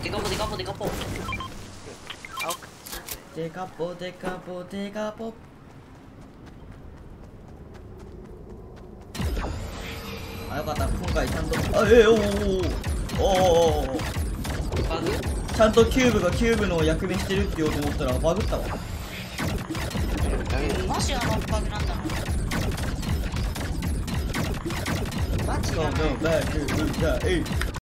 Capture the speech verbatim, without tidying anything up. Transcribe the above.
デカポデカポデカポ。 デカポデカポデカポ。あ、よかった。今回ちゃんと、あ、えー、おーおーおーバグ？ ちゃんとキューブがキューブの役目してるって言おうと思ったらバグったわ。 マジあのバグなんだろう。マジやばい。 バグ、うざい。